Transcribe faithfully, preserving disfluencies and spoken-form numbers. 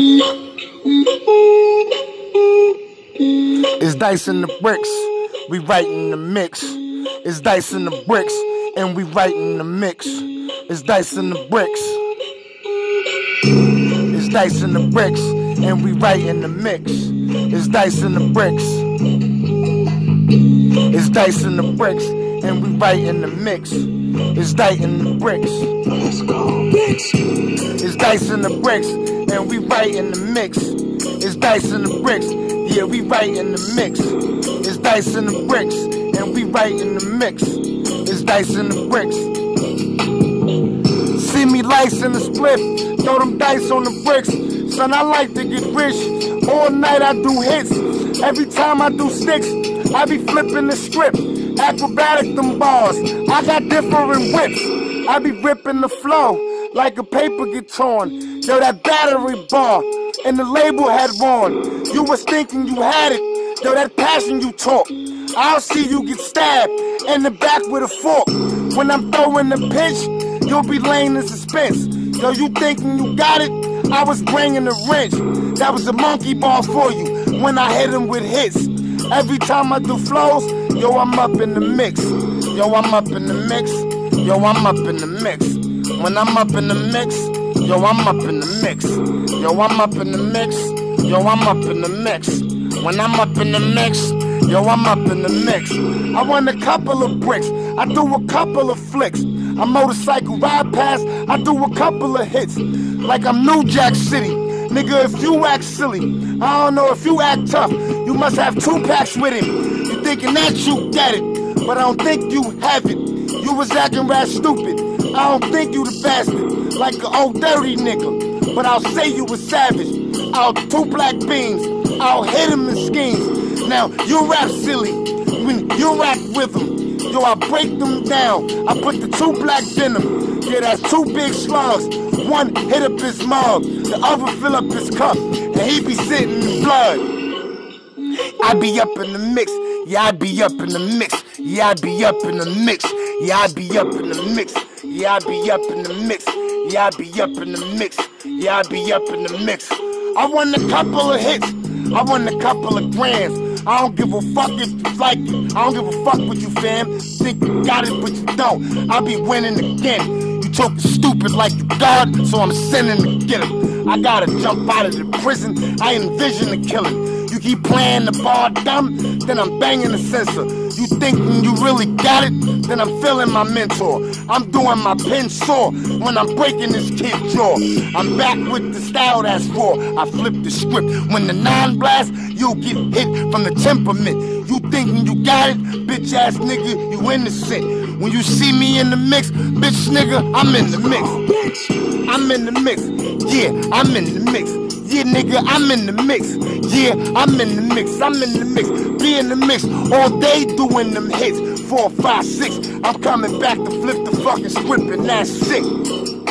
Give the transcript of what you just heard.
It's dice in the bricks, we right in the mix. It's dice in the bricks, and we right in the mix. It's dice in the bricks. It's dice in the bricks, and we right in the mix. It's dice in the bricks. It's dice in the bricks, and we right in the mix. It's dice in the bricks. Let's go, bitch. It's dice in the bricks, and we right in the mix. It's dice in the bricks, yeah, we right in the mix. It's dice in the bricks, and we right in the mix. It's dice in the bricks. See me lice in the split, throw them dice on the bricks. Son, I like to get rich. All night I do hits. Every time I do sticks, I be flipping the script. Acrobatic them bars, I got different whips. I be ripping the flow like a paper get torn. Yo, that battery bar and the label had worn. You was thinking you had it. Yo, that passion you talk, I'll see you get stabbed in the back with a fork. When I'm throwing the pitch, you'll be laying in suspense. Yo, you thinking you got it? I was bringing the wrench. That was a monkey ball for you when I hit him with hits. Every time I do flows, yo, I'm up in the mix. Yo, I'm up in the mix. Yo, I'm up in the mix. When I'm up in the mix, yo, I'm up in the mix. Yo, I'm up in the mix. Yo, I'm up in the mix. When I'm up in the mix, yo, I'm up in the mix. I want a couple of bricks. I do a couple of flicks. I motorcycle ride past. I do a couple of hits. Like I'm New Jack City. Nigga, if you act silly, I don't know if you act tough. You must have two packs with him. You thinking that you get it, but I don't think you have it. You was acting rap stupid. I don't think you the bastard, like an old dirty nigga. But I'll say you was savage. I'll two black beans. I'll hit him in schemes. Now you rap silly when you rap with them. Yo, I break them down. I put the two black venom. Yeah, that's two big slugs. One hit up his mug, the other fill up his cup, and he be sitting in blood. I be up in the mix, yeah, I be up in the mix, yeah, I be up in the mix, yeah, I be up in the mix, yeah, I be up in the mix, yeah, I be up in the mix, yeah, I be up in the mix. I won a couple of hits, I won a couple of grands. I don't give a fuck if you like it, I don't give a fuck what you fam. Think you got it, but you don't. I be winning again. Talking stupid like you God, so I'm sending to get him. I gotta jump out of the prison, I envision the killing. You keep playing the bar dumb, then I'm banging the sensor. You thinking you really got it, then I'm feeling my mentor. I'm doing my pen saw when I'm breaking this kid's jaw. I'm back with the style that's raw. I flip the script. When the nine blast, you'll get hit from the temperament. You thinking you got it, bitch ass nigga, you innocent. When you see me in the mix, bitch nigga, I'm in the mix. I'm in the mix. Yeah, I'm in the mix. Yeah, nigga, I'm in the mix. Yeah, I'm in the mix. I'm in the mix. Be in the mix all day doing them hits. Four, five, six. I'm coming back to flip the fucking script and that's sick.